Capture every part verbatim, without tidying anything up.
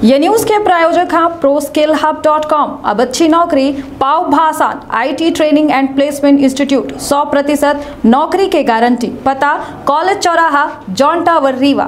ये न्यूज के प्रायोजक हैं pro skill hub dot com. अब अच्छी नौकरी पाओ भासान IT training and placement institute, सौ प्रतिशत नौकरी के गारंटी। पता कॉलेज चौराहा, जॉन टावर, रीवा।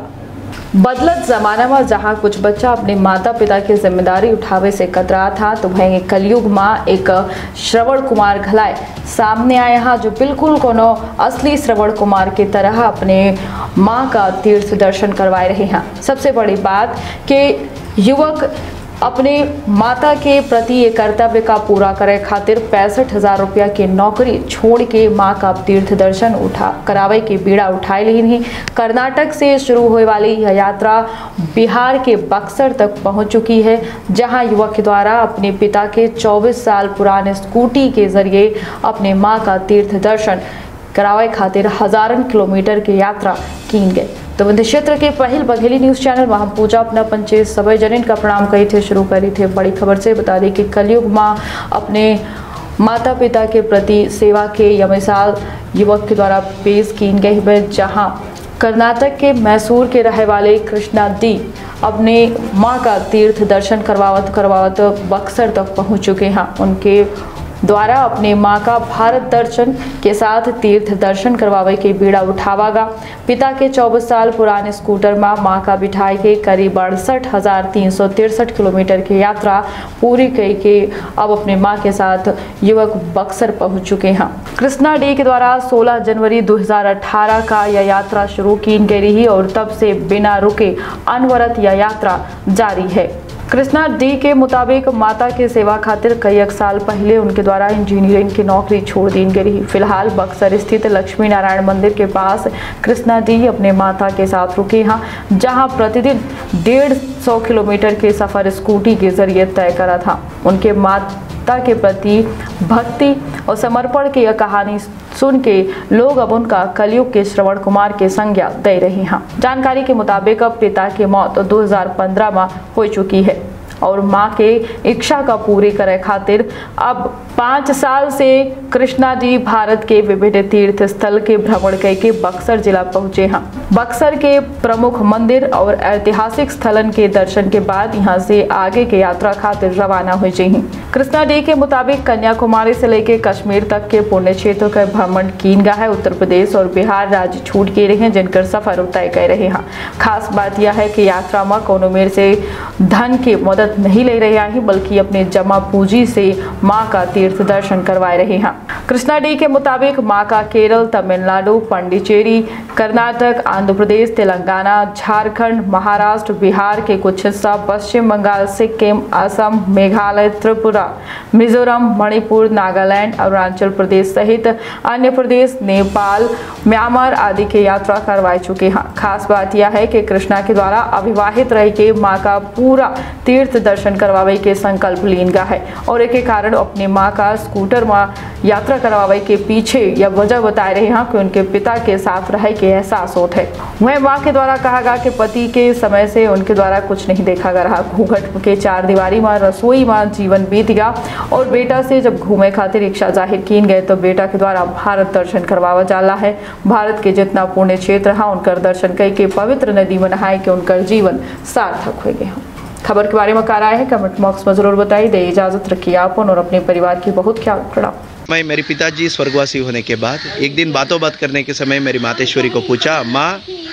बदलत जमाना में जहाँ कुछ बच्चा अपने माता पिता की जिम्मेदारी उठावे से कतरा था, तो वहीं कलयुग में एक श्रवण कुमार घलाय सामने आए हैं, जो बिल्कुल कोनो असली श्रवण कुमार की तरह अपने माँ का तीर्थ दर्शन करवाए रहे हैं। सबसे बड़ी बात कि युवक अपने माता के प्रति ये कर्तव्य का पूरा करे खातिर पैंसठ हजार रुपया की नौकरी छोड़ के माँ का तीर्थ दर्शन उठा करावे की बीड़ा उठाए ली नहीं। कर्नाटक से शुरू होने वाली यह यात्रा बिहार के बक्सर तक पहुंच चुकी है, जहां युवक के द्वारा अपने पिता के चौबीस साल पुराने स्कूटी के जरिए अपने माँ का तीर्थ दर्शन करावे खातिर हजारन किलोमीटर की यात्रा की गई। तो विंध्य क्षेत्र के पहल बघेली न्यूज चैनल वहां पूजा अपना पंचे सभी जनिन का प्रणाम कही थे शुरू करी थे। बड़ी खबर से बता दें कि कलयुग माँ अपने माता पिता के प्रति सेवा के यह मिसाल युवक के द्वारा पेश की गई है, जहां कर्नाटक के मैसूर के रहने वाले कृष्णा दी अपने माँ का तीर्थ दर्शन करवावत करवावत बक्सर तक पहुंच चुके हैं। उनके द्वारा अपने माँ का भारत दर्शन के साथ तीर्थ दर्शन करवावे के बीड़ा उठावागा। पिता के चौबीस साल पुराने स्कूटर में माँ का बिठाई के करीब अड़सठ हजार तीन सौ तिरसठ किलोमीटर की यात्रा पूरी कई के अब अपने माँ के साथ युवक बक्सर पहुंच चुके हैं। कृष्णा डी के द्वारा सोलह जनवरी दो हज़ार अठारह का यह यात्रा शुरू की गई रही और तब से बिना रुके अनवरत यह यात्रा जारी है। कृष्णा डी के मुताबिक माता की सेवा खातिर कई एक साल पहले उनके द्वारा इंजीनियरिंग की नौकरी छोड़ दी गई। फिलहाल बक्सर स्थित लक्ष्मी नारायण मंदिर के पास कृष्णा डी अपने माता के साथ रुके हैं, जहां प्रतिदिन डेढ़ सौ किलोमीटर के सफर स्कूटी के जरिए तय करा था। उनके माता के प्रति भक्ति और समर्पण की यह कहानी सुन के लोग अब उनका कलयुग के श्रवण कुमार के संज्ञा दे रहे हैं। जानकारी के मुताबिक अब पिता की मौत दो हज़ार पंद्रह में हो चुकी है और मां के इच्छा का पूरी करे खातिर अब पाँच साल से कृष्णा जी भारत के विभिन्न तीर्थ स्थल के भ्रमण करके बक्सर जिला पहुंचे हैं। बक्सर के प्रमुख मंदिर और ऐतिहासिक स्थलन के दर्शन के बाद यहां से आगे की यात्रा खातिर रवाना हो जाए। कृष्णा जी के मुताबिक कन्याकुमारी से लेकर कश्मीर तक के पुण्य क्षेत्रों का भ्रमण किया गया है। उत्तर प्रदेश और बिहार राज्य छूट के रहे हैं, जिनकर सफर तय कर रहे हैं। खास बात यह है कि यात्रा में कोनो मेर से धन की मदद नहीं ले रहे हैं, बल्कि अपने जमा पूंजी से मां का तीर्थ दर्शन करवाए रहे हैं। कृष्णा डी के मुताबिक मां का केरल, तमिलनाडु, पांडिचेरी, कर्नाटक, आंध्र प्रदेश, तेलंगाना, झारखंड, महाराष्ट्र, बिहार के कुछ हिस्सा, पश्चिम बंगाल, सिक्किम, असम, मेघालय, त्रिपुरा, मिजोरम, मणिपुर, नागालैंड, अरुणाचल प्रदेश सहित अन्य प्रदेश, नेपाल, म्यांमार आदि की यात्रा करवा चुके हैं। खास बात यह है कि कृष्णा के द्वारा अविवाहित रह के मां का पूरा तीर्थ दर्शन करवावे के संकल्प लीन गया है और एक के कारण अपने मां का स्कूटर में यात्रा करवावे के पीछे यह वजह बता रहे हैं कि उनके पिता के साथ रह के एहसास होता है। वह मां के द्वारा कहा गया कि पति के समय से उनके द्वारा कुछ नहीं देखा गया रहा। घूंघट के चार दीवारी में रसोई में जीवन बीत गया और बेटा से जब घूमे खातिर इच्छा जाहिर की गए तो बेटा के द्वारा भारत दर्शन करवावा जाला है। भारत के जितना पुण्य क्षेत्र है उनकर दर्शन कई के पवित्र नदी में नहाए के उनका जीवन सार्थक हो गया। खबर के बारे में क्या राय है कमेंट बॉक्स में जरूर बताइए। दे इजाजत रखिए आप और अपने परिवार की बहुत ख्याल प्रणाम। मैं मेरे पिताजी स्वर्गवासी होने के बाद एक दिन बातों बात करने के समय मेरी मातेश्वरी को पूछा, माँ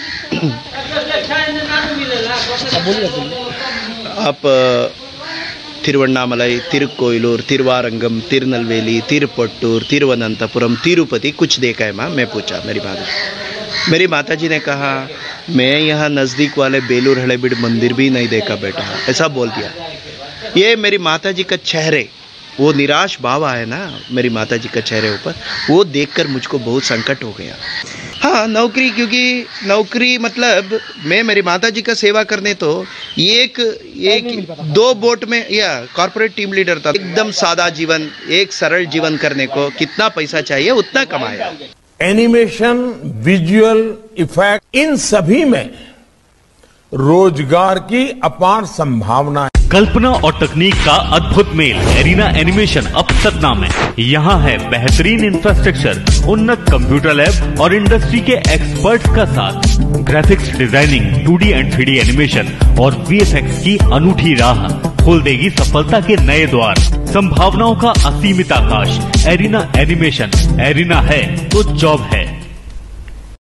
आप तिरुवन्नामलाई, तिरुकोयलूर, तिरुवारंगम, तिरुनलवेली, तिरुपट्टूर, तिरुवनंतपुरम, तिरुपति कुछ देखा है माँ? मैं पूछा मेरी माँ ने। मेरी माताजी ने कहा, मैं यहाँ नज़दीक वाले बेलूर हड़ेबीड़ मंदिर भी नहीं देखा बेटा, ऐसा बोल दिया। ये मेरी माताजी का चेहरे, वो निराश भाव है ना मेरी माताजी का चेहरे ऊपर, वो देखकर मुझको बहुत संकट हो गया। हाँ, नौकरी, क्योंकि नौकरी मतलब मैं मेरी माताजी का सेवा करने तो एक एक दो बोट में या कॉर्पोरेट टीम लीडर था। एकदम सादा जीवन, एक सरल जीवन करने को कितना पैसा चाहिए उतना कमाया। एनिमेशन, विजुअल इफेक्ट, इन सभी में रोजगार की अपार संभावना है। कल्पना और तकनीक का अद्भुत मेल। एरिना एनिमेशन अब सतना में। यहाँ है बेहतरीन इंफ्रास्ट्रक्चर, उन्नत कंप्यूटर लैब और इंडस्ट्री के एक्सपर्ट्स का साथ। Graphics designing, two D and three D animation और वी एफ एक्स की अनूठी राह खोल देगी सफलता के नए द्वार। संभावनाओं का असीमित आकाश। Arena animation. एरिना है तो जॉब है।